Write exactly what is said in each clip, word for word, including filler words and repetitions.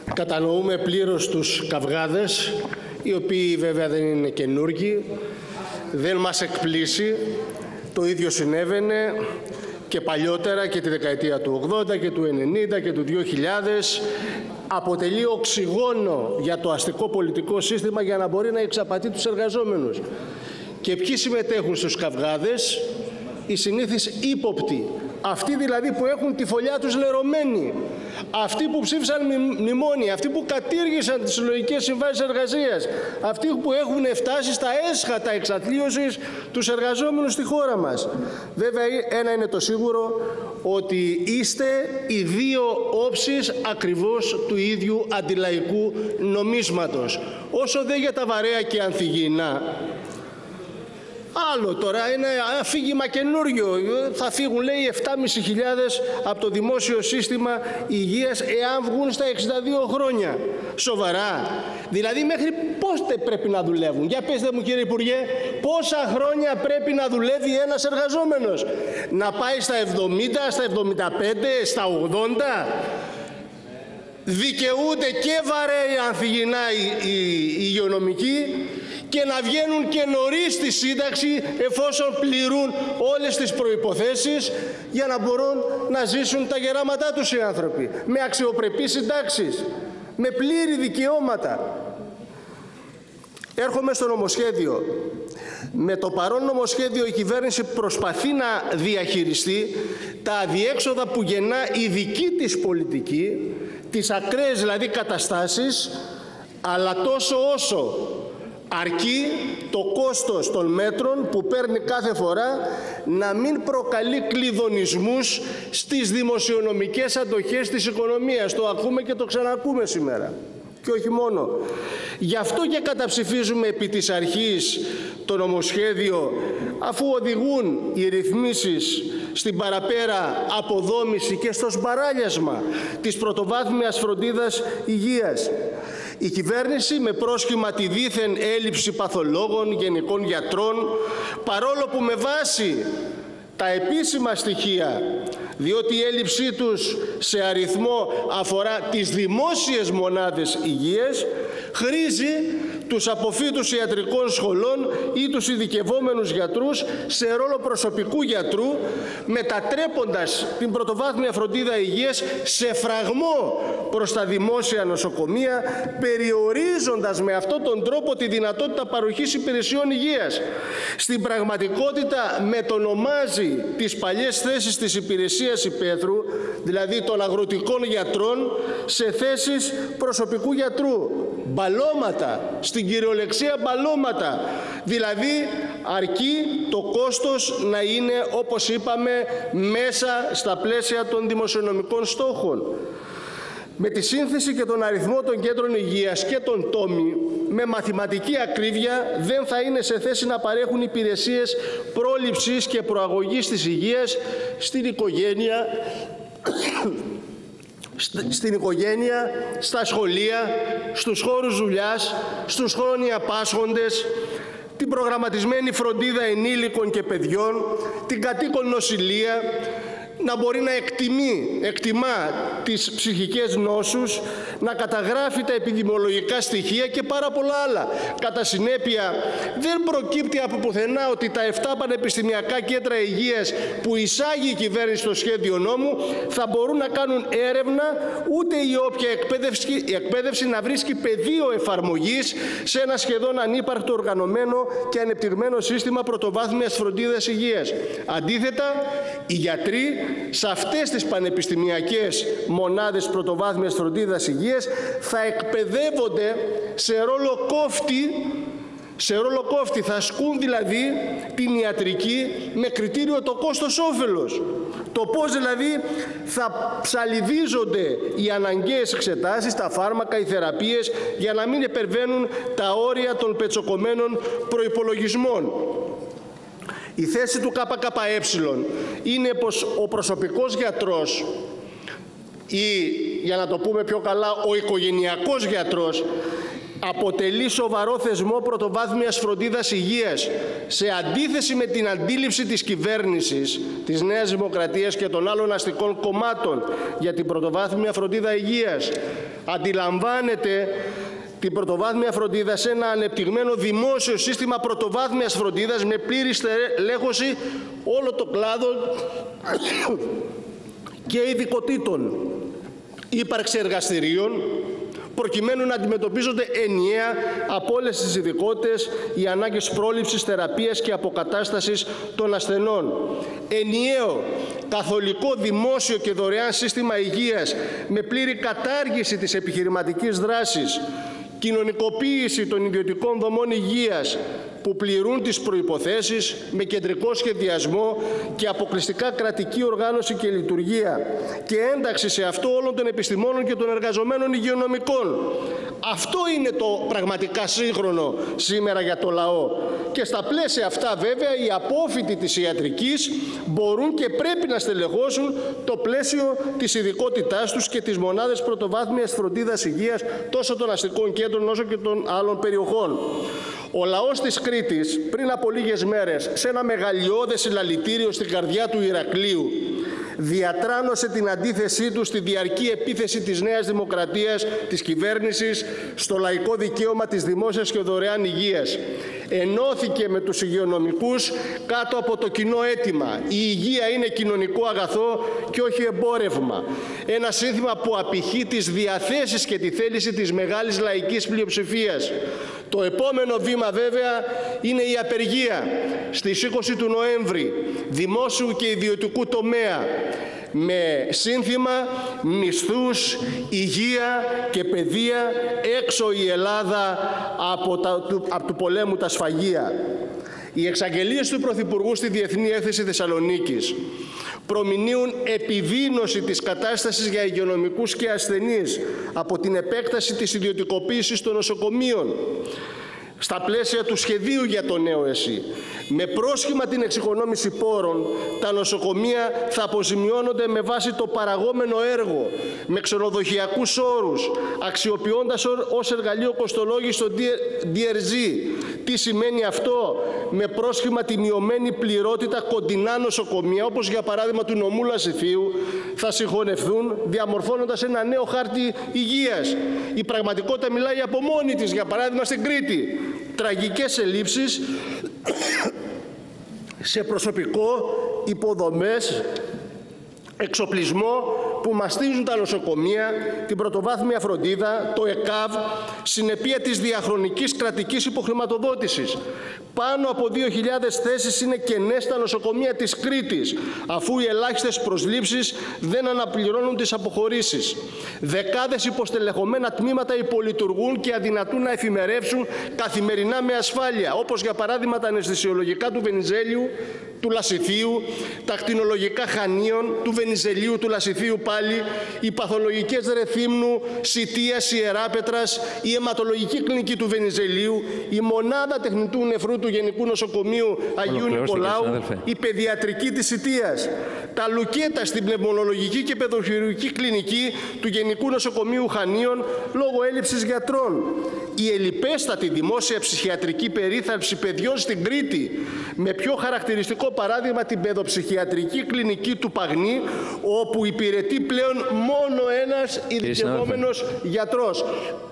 Κατανοούμε πλήρως τους καυγάδες, οι οποίοι βέβαια δεν είναι καινούργοι, δεν μας εκπλήσει. Το ίδιο συνέβαινε και παλιότερα και τη δεκαετία του ογδόντα και του ενενήντα και του δύο χιλιάδες. Αποτελεί οξυγόνο για το αστικό πολιτικό σύστημα για να μπορεί να εξαπατεί τους εργαζόμενους. Και ποιοι συμμετέχουν στους καυγάδες? Οι συνήθεις ύποπτοι. Αυτοί δηλαδή που έχουν τη φωλιά τους λερωμένη. Αυτοί που ψήφισαν μνημόνια, αυτοί που κατήργησαν τις συλλογικές συμβάσεις εργασίας, αυτοί που έχουν φτάσει στα έσχατα εξαθλίωσης τους εργαζόμενους στη χώρα μας. Βέβαια, ένα είναι το σίγουρο, ότι είστε οι δύο όψεις ακριβώς του ίδιου αντιλαϊκού νομίσματος. Όσο δε για τα βαρέα και ανθυγιεινά, άλλο τώρα, ένα αφήγημα καινούριο. Θα φύγουν, λέει, επτά χιλιάδες πεντακόσιοι από το δημόσιο σύστημα υγείας εάν βγουν στα εξήντα δύο χρόνια. Σοβαρά? Δηλαδή μέχρι πότε πρέπει να δουλεύουν? Για πέστε μου, κύριε Υπουργέ, πόσα χρόνια πρέπει να δουλεύει ένας εργαζόμενος? Να πάει στα εβδομήντα, στα εβδομήντα πέντε, στα ογδόντα? Δικαιούνται και βαρέοι ανθυγιεινά οι, οι, οι υγειονομικοί και να βγαίνουν και νωρίς στη σύνταξη εφόσον πληρούν όλες τις προϋποθέσεις για να μπορούν να ζήσουν τα γεράματά τους οι άνθρωποι με αξιοπρεπείς συντάξεις, με πλήρη δικαιώματα. Έρχομαι στο νομοσχέδιο. Με το παρόν νομοσχέδιο η κυβέρνηση προσπαθεί να διαχειριστεί τα αδιέξοδα που γεννά η δική της πολιτική, τις ακραίες δηλαδή καταστάσεις, αλλά τόσο όσο αρκεί το κόστος των μέτρων που παίρνει κάθε φορά να μην προκαλεί κλειδονισμούς στις δημοσιονομικές αντοχές της οικονομίας. Το ακούμε και το ξανακούμε σήμερα. Και όχι μόνο. Γι' αυτό και καταψηφίζουμε επί της αρχής το νομοσχέδιο, αφού οδηγούν οι ρυθμίσεις στην παραπέρα αποδόμηση και στο σπαράλιασμα της πρωτοβάθμιας φροντίδας υγείας. Η κυβέρνηση, με πρόσχημα τη δίθεν έλλειψη παθολόγων, γενικών γιατρών, παρόλο που με βάση τα επίσημα στοιχεία, διότι η έλλειψή τους σε αριθμό αφορά τις δημόσιες μονάδες υγείας, χρήζει τους αποφύτους ιατρικών σχολών ή τους ειδικευόμενους γιατρούς σε ρόλο προσωπικού γιατρού, μετατρέποντας την πρωτοβάθμια φροντίδα υγείας σε φραγμό προς τα δημόσια νοσοκομεία, περιορίζοντας με αυτόν τον τρόπο τη δυνατότητα παροχής υπηρεσιών υγείας. Στην πραγματικότητα μετονομάζει τις παλιές θέσεις της υπηρεσίας υπαίθρου, δηλαδή των αγροτικών γιατρών, σε θέσεις προσωπικού γιατρού. Μπαλώματα, στην κυριολεξία μπαλώματα. Δηλαδή αρκεί το κόστος να είναι, όπως είπαμε, μέσα στα πλαίσια των δημοσιονομικών στόχων. Με τη σύνθεση και τον αριθμό των κέντρων υγείας και των τόμοι, με μαθηματική ακρίβεια δεν θα είναι σε θέση να παρέχουν υπηρεσίες πρόληψης και προαγωγής της υγείας στην οικογένεια, στην οικογένεια, στα σχολεία, στους χώρους δουλειάς, στους χρόνια πάσχοντες, την προγραμματισμένη φροντίδα ενήλικων και παιδιών, την κατοίκον νοσηλεία, να μπορεί να εκτιμεί, εκτιμά τις ψυχικές νόσους, να καταγράφει τα επιδημιολογικά στοιχεία και πάρα πολλά άλλα. Κατά συνέπεια, δεν προκύπτει από πουθενά ότι τα επτά πανεπιστημιακά κέντρα υγείας που εισάγει η κυβέρνηση στο σχέδιο νόμου θα μπορούν να κάνουν έρευνα, ούτε η όποια εκπαίδευση, η εκπαίδευση να βρίσκει πεδίο εφαρμογής σε ένα σχεδόν ανύπαρκτο οργανωμένο και ανεπτυγμένο σύστημα πρωτοβάθμιας φροντίδας υγείας. Αντίθετα, οι γιατροί σε αυτές τις πανεπιστημιακές μονάδες πρωτοβάθμιας φροντίδας υγείας θα εκπαιδεύονται σε ρόλο κόφτη, σε ρόλο κόφτη, θα ασκούν δηλαδή την ιατρική με κριτήριο το κόστος όφελος. Το πώς δηλαδή θα ψαλιδίζονται οι αναγκαίες εξετάσεις, τα φάρμακα, οι θεραπείες, για να μην υπερβαίνουν τα όρια των πετσοκομμένων προϋπολογισμών. Η θέση του ΚΚΕ είναι πως ο προσωπικός γιατρός ή, για να το πούμε πιο καλά, ο οικογενειακός γιατρός αποτελεί σοβαρό θεσμό πρωτοβάθμιας φροντίδας υγείας, σε αντίθεση με την αντίληψη της κυβέρνησης, της Νέας Δημοκρατίας και των άλλων αστικών κομμάτων για την πρωτοβάθμια φροντίδα υγείας. αντιλαμβάνεται την πρωτοβάθμια φροντίδα σε ένα ανεπτυγμένο δημόσιο σύστημα πρωτοβάθμιας φροντίδας με πλήρη στελέχωση όλο το κλάδο και ειδικοτήτων, ύπαρξη εργαστηρίων, προκειμένου να αντιμετωπίζονται ενιαία από όλες τις ειδικότητες οι ανάγκες πρόληψης, θεραπείας και αποκατάστασης των ασθενών. Ενιαίο, καθολικό, δημόσιο και δωρεάν σύστημα υγείας με πλήρη κατάργηση της επιχειρηματικής δράσης, κοινωνικοποίηση των ιδιωτικών δομών υγείας που πληρούν τις προϋποθέσεις με κεντρικό σχεδιασμό και αποκλειστικά κρατική οργάνωση και λειτουργία και ένταξη σε αυτό όλων των επιστημόνων και των εργαζομένων υγειονομικών. Αυτό είναι το πραγματικά σύγχρονο σήμερα για το λαό. Και στα πλαίσια αυτά βέβαια οι απόφοιτοι της ιατρικής μπορούν και πρέπει να στελεχώσουν το πλαίσιο της ειδικότητάς τους και τις μονάδες πρωτοβάθμιας φροντίδας υγείας τόσο των αστικών κέντρων όσο και των άλλων περιοχών. Ο λαός της Κρήτης πριν από λίγες μέρες σε ένα μεγαλειώδες συλλαλητήριο στην καρδιά του Ηρακλείου διατράνωσε την αντίθεσή του στη διαρκή επίθεση της Νέας Δημοκρατίας, της κυβέρνησης, στο λαϊκό δικαίωμα της δημόσιας και δωρεάν υγείας. Ενώθηκε με τους υγειονομικούς κάτω από το κοινό αίτημα. Η υγεία είναι κοινωνικό αγαθό και όχι εμπόρευμα. Ένα σύνθημα που απηχεί τις διαθέσεις και τη θέληση της μεγάλης λαϊκής πλειοψηφίας. Το επόμενο βήμα βέβαια είναι η απεργία στις είκοσι του Νοέμβρη, δημόσιου και ιδιωτικού τομέα, με σύνθημα μισθούς, υγεία και παιδεία, έξω η Ελλάδα από, τα, του, από του πολέμου τα σφαγεία. Οι εξαγγελίες του Πρωθυπουργού στη Διεθνή Έκθεση Θεσσαλονίκης προμηνύουν επιδείνωση της κατάστασης για υγειονομικούς και ασθενείς από την επέκταση της ιδιωτικοποίησης των νοσοκομείων στα πλαίσια του σχεδίου για το νέο ΕΣΥ. Με πρόσχημα την εξοικονόμηση πόρων, τα νοσοκομεία θα αποζημιώνονται με βάση το παραγόμενο έργο, με ξενοδοχειακούς όρους, αξιοποιώντας ως εργαλείο κοστολόγηση το ντι αρ ζι. Τι σημαίνει αυτό? Με πρόσχημα τη μειωμένη πληρότητα κοντινά νοσοκομεία, όπως για παράδειγμα του νομού Λασιθίου, θα συγχωνευθούν διαμορφώνοντας ένα νέο χάρτη υγείας. Η πραγματικότητα μιλάει από μόνη της, για παράδειγμα στην Κρήτη. Τραγικές ελλείψεις σε προσωπικό, υποδομές, εξοπλισμό που μαστίζουν τα νοσοκομεία, την πρωτοβάθμια φροντίδα, το ΕΚΑΒ, συνεπία της διαχρονικής κρατικής υποχρηματοδότησης. Πάνω από δύο χιλιάδες θέσεις είναι κενές στα νοσοκομεία της Κρήτης, αφού οι ελάχιστες προσλήψεις δεν αναπληρώνουν τις αποχωρήσεις. Δεκάδες υποστελεχωμένα τμήματα υπολειτουργούν και αδυνατούν να εφημερεύσουν καθημερινά με ασφάλεια, όπως για παράδειγμα τα αναισθησιολογικά του Βενιζέλιου, του Λασιθίου, τα κτηνολογικά Χανίων, του Βενιζελίου, του Λασιθίου πάλι, οι παθολογικές Ρεθύμνου, Σιτίας, Ιεράπετρας, η αιματολογική κλινική του Βενιζελίου, η μονάδα τεχνητού νεφρού του Γενικού Νοσοκομείου Αγίου Νικολάου, η παιδιατρική της Σιτίας, τα λουκέτα στην πνευμονολογική και παιδοχειρουργική κλινική του Γενικού Νοσοκομείου Χανίων λόγω έλλειψης γιατρών, η ελλιπέστατη δημόσια ψυχιατρική περίθαλψη παιδιών στην Κρήτη, με πιο χαρακτηριστικό παράδειγμα την παιδοψυχιατρική κλινική του Παγνή, όπου υπηρετεί πλέον μόνο ένας ειδικευόμενος γιατρός.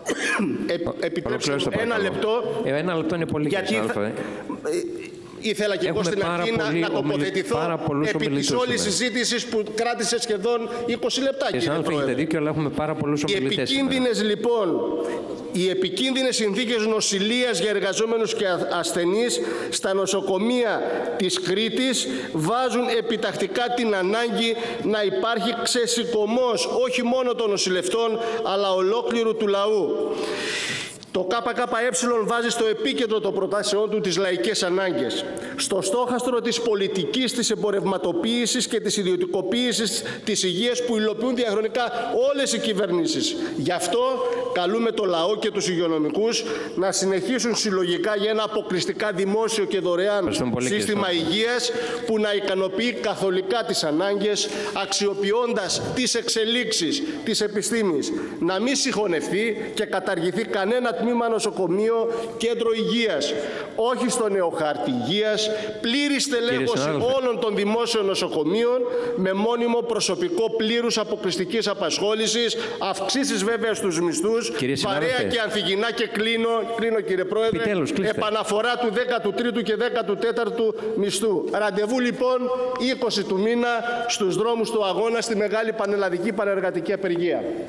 Ε, επιτρέψτε μου ένα λεπτό. Ε, ένα λεπτό είναι πολύ, γιατί θα... Ήθελα και εγώ στην αρχή να, να τοποθετηθώ επί της όλης συζήτησης που κράτησε σχεδόν είκοσι λεπτά, κύριε Πρόεδρε. Δίκιο, αλλά έχουμε πάρα πολλούς ομιλητές. Οι επικίνδυνες λοιπόν, οι επικίνδυνες συνθήκες νοσηλείας για εργαζόμενους και ασθενείς στα νοσοκομεία της Κρήτης βάζουν επιτακτικά την ανάγκη να υπάρχει ξεσηκωμός όχι μόνο των νοσηλευτών αλλά ολόκληρου του λαού. Το ΚΚΕ βάζει στο επίκεντρο των προτάσεών του τις λαϊκές ανάγκες. Στο στόχαστρο της πολιτικής της εμπορευματοποίησης και της ιδιωτικοποίησης της υγείας που υλοποιούν διαχρονικά όλες οι κυβερνήσεις. Γι' αυτό καλούμε το λαό και τους υγειονομικούς να συνεχίσουν συλλογικά για ένα αποκλειστικά δημόσιο και δωρεάν σύστημα υγείας που να ικανοποιεί καθολικά τις ανάγκες, αξιοποιώντας τις εξελίξεις της επιστήμης. Να μην συγχωνευτεί και καταργηθεί κανένα τμήμα νοσοκομείο, κέντρο υγείας. Όχι στο νέο χάρτη υγείας. Πλήρη στελέχωση όλων των δημόσιων νοσοκομείων με μόνιμο προσωπικό πλήρους αποκλειστικής απασχόλησης, αυξήσεις βέβαια στους μισθούς, παρέα και ανθυγινά και κλείνω, κλείνω κύριε Πρόεδρε, Επιτέλους, επαναφορά του δέκατου τρίτου και δέκατου τέταρτου μισθού. Ραντεβού λοιπόν είκοσι του μήνα στους δρόμους του αγώνα στη μεγάλη πανελλαδική πανεργατική απεργία.